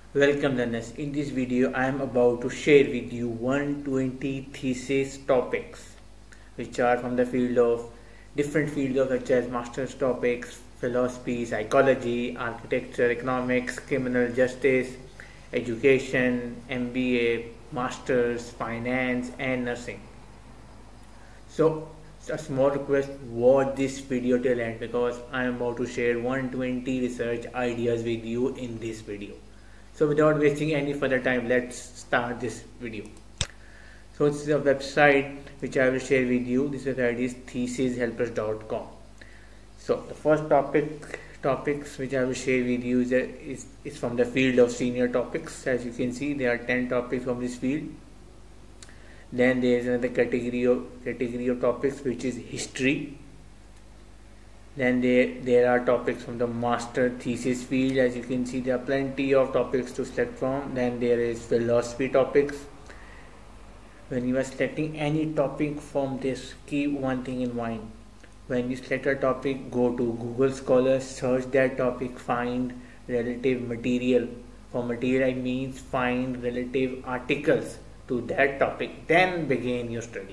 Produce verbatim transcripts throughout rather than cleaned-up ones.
Welcome learners. In this video I am about to share with you one hundred twenty thesis topics which are from the field of different fields of such as master's topics, philosophy, psychology, architecture, economics, criminal justice, education, M B A, masters, finance and nursing. So a small request, watch this video till end because I am about to share one hundred twenty research ideas with you in this video. So without wasting any further time, let's start this video. So this is a website which I will share with you. This website is thesis helpers dot com. So the first topic topics which I will share with you is, is, is from the field of senior topics. As you can see, there are ten topics from this field. Then there is another category of category of topics which is history. Then there, there are topics from the master thesis field. As you can see, there are plenty of topics to select from. Then there is philosophy topics. When you are selecting any topic from this, keep one thing in mind. When you select a topic, go to Google Scholar, search that topic, find relative material. For material I mean find relative articles to that topic, then begin your study.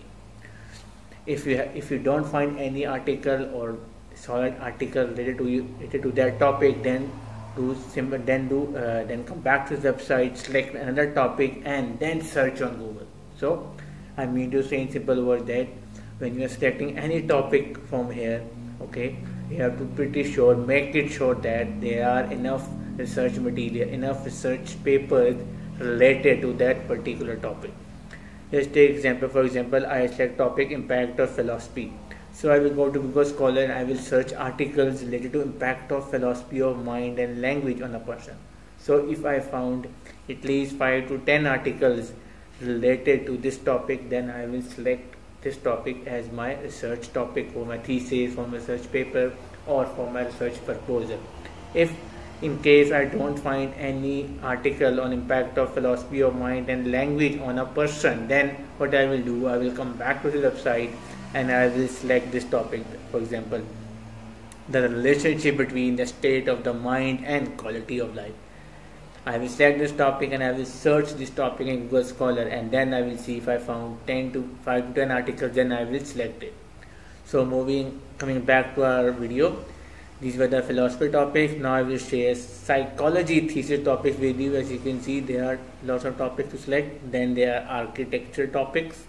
If you if you don't find any article or solid article related to you related to that topic, then do simple then do uh, then come back to the website, select another topic and then search on Google. So I mean to say in simple words that when you are selecting any topic from here, okay, you have to pretty sure make it sure that there are enough research material, enough research papers related to that particular topic. Let's take example. For example, I select topic impact of philosophy. So I will go to Google Scholar and I will search articles related to impact of philosophy of mind and language on a person. So if I found at least five to ten articles related to this topic, then I will select this topic as my research topic for my thesis, for my research paper or for my research proposal. If in case I don't find any article on impact of philosophy of mind and language on a person, then what I will do, I will come back to the website and I will select this topic. For example, the relationship between the state of the mind and quality of life. I will select this topic and I will search this topic in Google Scholar, and then I will see if I found ten to five to ten articles, then I will select it. So moving coming back to our video, these were the philosophy topics. Now I will share psychology thesis topics with you. As you can see, there are lots of topics to select. Then there are architecture topics.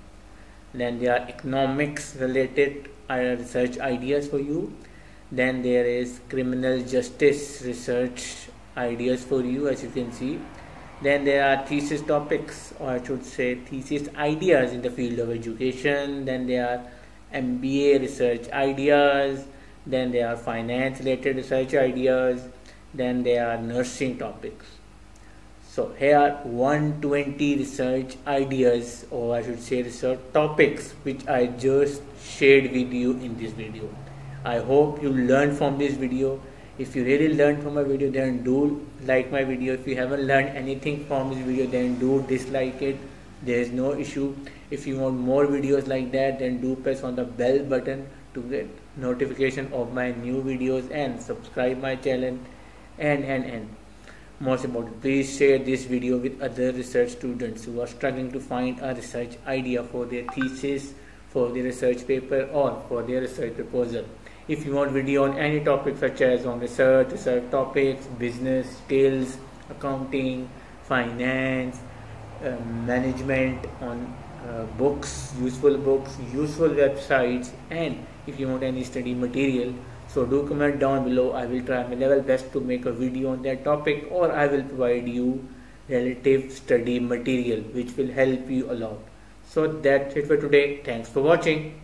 Then there are economics related research ideas for you. Then there is criminal justice research ideas for you, as you can see. Then there are thesis topics, or I should say thesis ideas in the field of education. Then there are M B A research ideas. Then there are finance related research ideas. Then there are nursing topics. So here are one hundred twenty research ideas, or I should say research topics, which I just shared with you in this video. I hope you learned from this video. If you really learned from my video, then do like my video. If you haven't learned anything from this video, then do dislike it. There is no issue. If you want more videos like that, then do press on the bell button to get notification of my new videos and subscribe my channel. And and and most important, please share this video with other research students who are struggling to find a research idea for their thesis, for their research paper or for their research proposal. If you want video on any topic such as on research, research topics, business, skills, accounting, finance, uh, management, on uh, books, useful books, useful websites, and if you want any study material, so do comment down below. I will try my level best to make a video on that topic, or I will provide you relative study material which will help you a lot. So that's it for today. Thanks for watching.